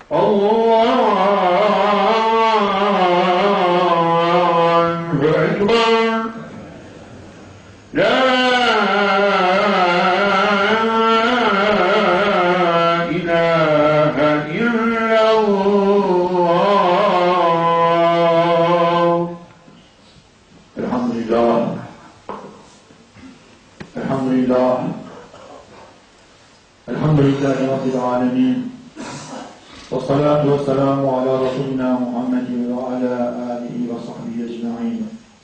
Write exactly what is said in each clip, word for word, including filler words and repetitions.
Allahu Ekber. La ilahe illallah. Elhamdülillah. Elhamdülillah. Elhamdülillahi Rabbil alemin. Ve salatu ve selamu ala Resulina Muhammedin ve ala alihi ve sahbihi ecma'in.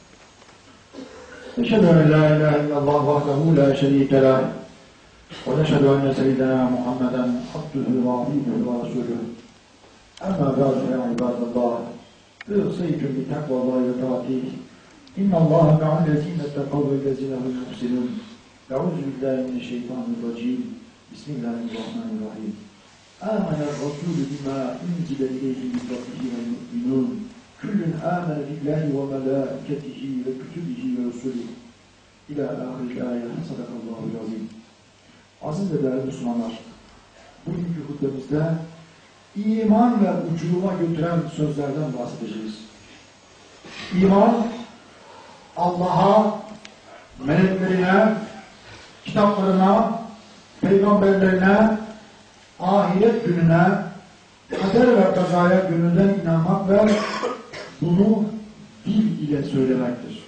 Neşhedü en la ilahe illallah vahdehu la şerike lah. Ve neşhedü enne seyyidina Muhammeden abdühü ve abidühü ve resulühü. Amma ba'du ya ibadallah. Üseytüm bi takvallahi ve taatih. İnna Allaha ma'allezine ettekav ve lezine hum muhsinun. Euzu billahi mineşşeytanirracim. Bismillahirrahmanirrahim. Âmene r-rasûlü bimâ unzile ileyhi min rabbihi vel mu'minûn. Küllün âmene billahi ve melâiketihi ve kütübihi ve rusulih. İlâ âhiril âye. Sadakallâhu'l azîm. Aziz ve değerli Müslümanlar, bugünkü hutbemizde iman ve uçuruma götüren sözlerden bahsedeceğiz. İman, Allah'a, meleklerine, kitaplarına, peygamberlerine, ahiret gününe, kader ve kazaya gönülden inanmak ve bunu dil ile söylemektir.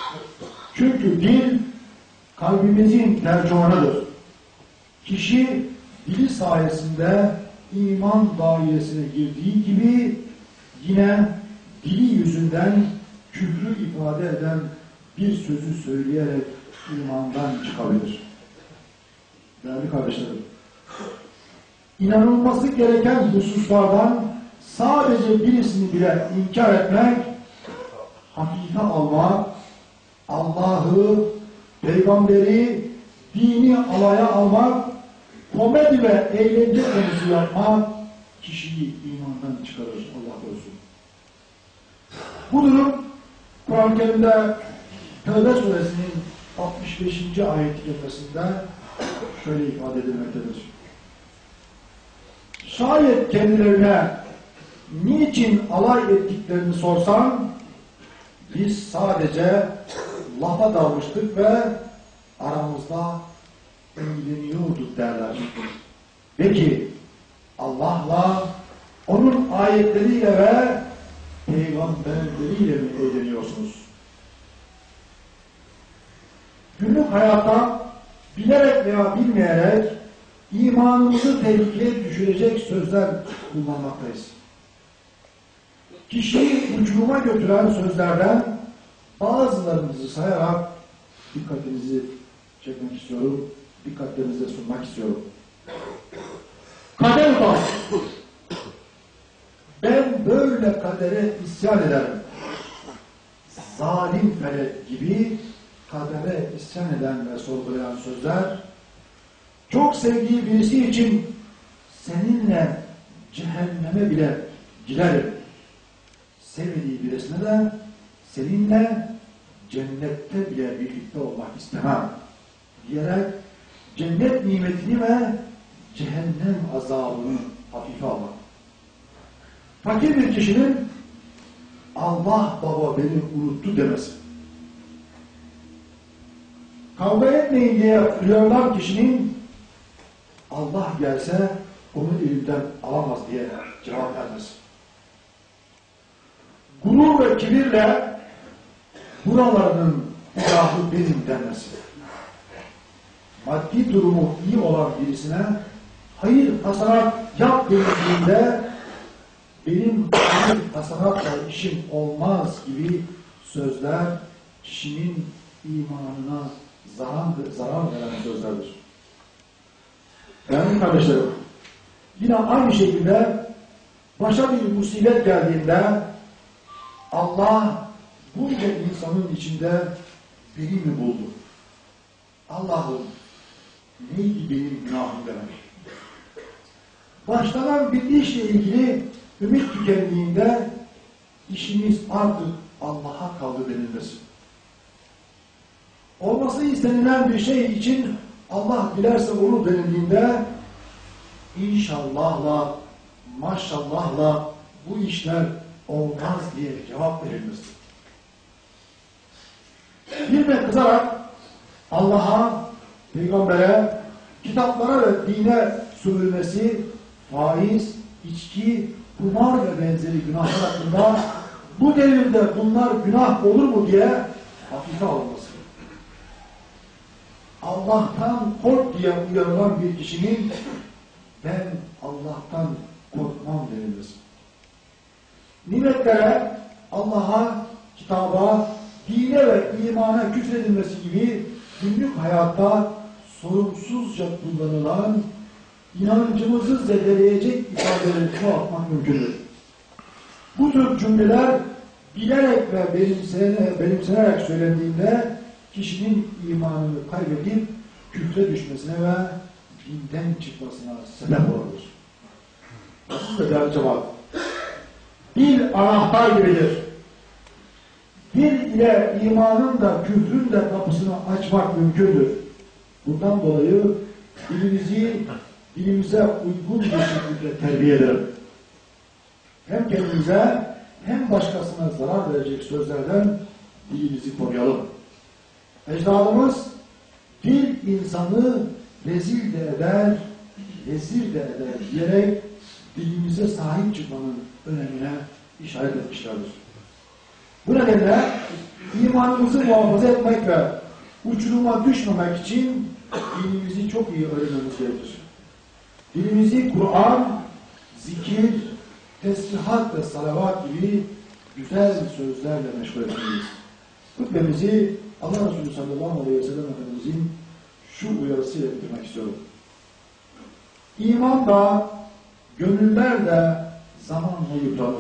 Çünkü dil kalbimizin tercümanıdır. Kişi dili sayesinde iman dairesine girdiği gibi yine dili yüzünden küfrü ifade eden bir sözü söyleyerek imandan çıkabilir. Değerli kardeşlerim, inanılması gereken hususlardan sadece birisini bile inkar etmek, hafife almak, Allah'ı, peygamberi, dini alaya almak, komedi ve eğlence konusu yapmak kişiyi imandan çıkarır. Allah korusun. Bu durum Kur'an-ı Kerim'de Tevbe suresinin altmış beşinci ayet-i kerimesinde şöyle ifade edilmektedir. Şayet kendilerine niçin alay ettiklerini sorsan, biz sadece lafa dalmıştık ve aramızda eğleniyorduk derler. Peki Allah'la, onun ayetleriyle ve peygamberleriyle mi eğleniyorsunuz? Günlük hayatta bilerek veya bilmeyerek imanımızı tehlikeye düşürecek sözler kullanmaktayız. Kişiyi uçuruma götüren sözlerden bazılarımızı sayarak dikkatinizi çekmek istiyorum, dikkatlerinize sunmak istiyorum. Kader var. Ben böyle kadere isyan ederim. Zalim felek gibi kadere isyan eden ve sorgulayan sözler, çok sevdiği birisi için seninle cehenneme bile girerim, sevmediği birisine de seninle cennette bile birlikte olmak istemem diyerek cennet nimetini ve cehennem azabını hafife almak. Fakir bir kişinin Allah baba beni unuttu demesi. Kavga etmeyin diye uyarılan kişinin Allah gelse onu elimden alamaz diye cevap vermesi. Gurur ve kibirle buralarının ilahı benim denmesi. Maddi durumu iyi olan birisine hayır hasanat yap denildiğinde benim hayır hasanatla işim olmaz gibi sözler kişinin imanına zarar, zarar veren sözlerdir. Değerli kardeşlerim, yine aynı şekilde başa bir musibet geldiğinde Allah bunca insanın içinde beni mi buldu? Allah'ım neydi benim günahım demek? Başlanan bir işle ilgili ümit tükendiğinde işimiz artık Allah'a kaldı denilmesi. Olması istenilen bir şey için Allah dilerse olur denildiğinde inşallahla maşallahla bu işler olmaz diye cevap verilmez. Bir de kızarak Allah'a, peygambere, kitaplara ve dine sövülmesi, faiz, içki, kumar ve benzeri günahlar hakkında bu devirde bunlar günah olur mu diye hafife alınması. Allah'tan kork diye uyarılan bir kişinin ben Allah'tan korkmam denilmesi. Nimetlere, Allah'a, kitaba, dine ve imana küfredilmesi gibi günlük hayatta sorumsuzca kullanılan, inancımızı zedeleyecek ifadeleri çoğaltmak mümkündür. Bu tür cümleler bilerek ve benimsenerek, benimsenerek söylendiğinde kişinin imanını kaybedip küfre düşmesine ve dinden çıkmasına sebep olur. Nasıl da değerli cevap? Dil anahtar gibidir. Dil ile imanın da küfrün de kapısını açmak mümkündür. Bundan dolayı dilimizi dilimize uygun bir şekilde terbiye edelim. Hem kendimize hem başkasına zarar verecek sözlerden dilimizi koruyalım. Ecdadımız dil insanı rezil de eder, rezil de eder diyerek dilimize sahip çıkmanın önemine işaret etmişlerdir. Bu nedenle imanımızı muhafaza etmek ve uçuruma düşmemek için dilimizi çok iyi öğrenmemiz gerekir. Dilimizi Kur'an, zikir, tesbihat ve salavat gibi güzel sözlerle meşgul etmeliyiz. Hutbemizi Allah Resulü sallallahu aleyhi ve sellem Efendimizin şu uyarısıyla bitirmek istiyorum. İman da, gönüller de zamanla yıpranır.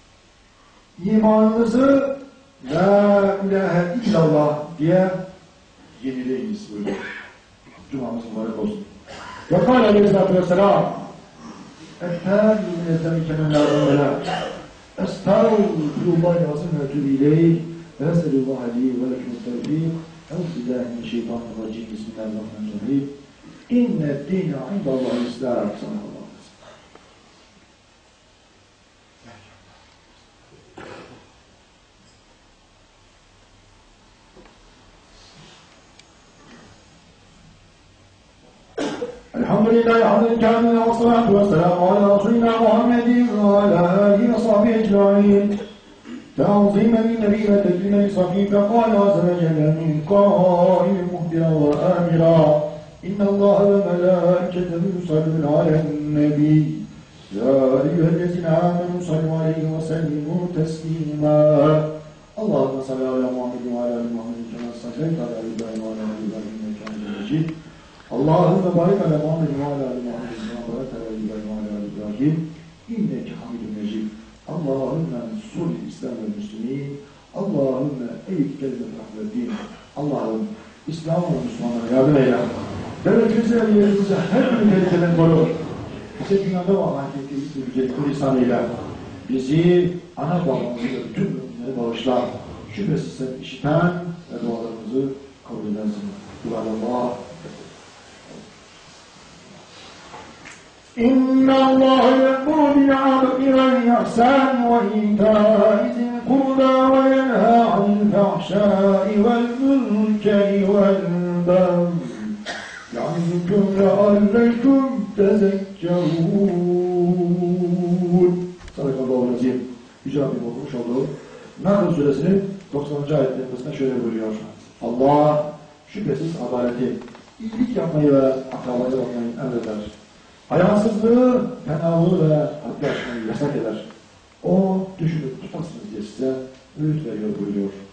İmanınızı La ilahe illallah diye yenileyiniz buyuruyor. Cumamız mübarek olsun. Ve kâle aleyhissalâtu vesselâm Ettâlû minezzemi kemenlâhu velâ Estağfirullahal azim ve etûbü ileyh ve es'elûllâhe lî ve lekümü't tevfîk. Eûzubillâhi mineşşeytanirracîm. Bismillahirrahmanirrahim. İnned dîne indallâhil İslâm. Elhamdülillahi hamdel kâmil ve salatu ve selamu ala Resulina Muhammedin ve ala âlihi ve sahbihi ecmaîn. Te'azîmen linnebî ve tekrimen lisafî fekâle azze ve celle min kâimin muhdira ve âmira. İnnallâhe ve melâiketehu yusallûne alennebî. Ya eyyühellezîne âmenû sallû aleyhi ve sellimû teslîmâ. Allahümme salli ala Muhammedin ve ala âli Muhammedin kemâ salleyte ala İbrahim ve ala âli İbrahim inneke hamidun mecîd. Allahümme barik ala Muhammedin ve ala âli Muhammedin kemâ barakte ala İbrahim ve ala âli İbrahim inneke hamidun mecîd. Allahümme sul İslam ve Müslümin. Allahümme eyyid kelimet rahmeddin. Allah'ım İslam ve Müslümanlara yardım eyle. Devletimize ve yerimize her bir tehlikeden koru. Bize dünyada ve ahirette bir güzellikler ihsan eyle. Bizi ana babamızı ve bütün müminleri bağışla. Şüphesiz sen işiten ve dualarımızı kabul edersin. Dualallah. إن الله يأمر بالعدل والإحسان وإيتاء ذي القربى وينهى عن الفحشاء والمنكر والبغي يعظكم لعلكم تذكرون. Sadakallahu azim. Yüce Rabbim okumuş olduğu Nahl Suresinin doksanıncı ayetlerinde şöyle buyuruyor. Allah şüphesiz adaleti, iyilik yapmayı ve akrabaya bakmayı emreder. Hayasızlığı, fenalığı ve haddi aşmayı yasak eder. O düşünüp tutasınız diye size öğüt veriyor buyuruyor.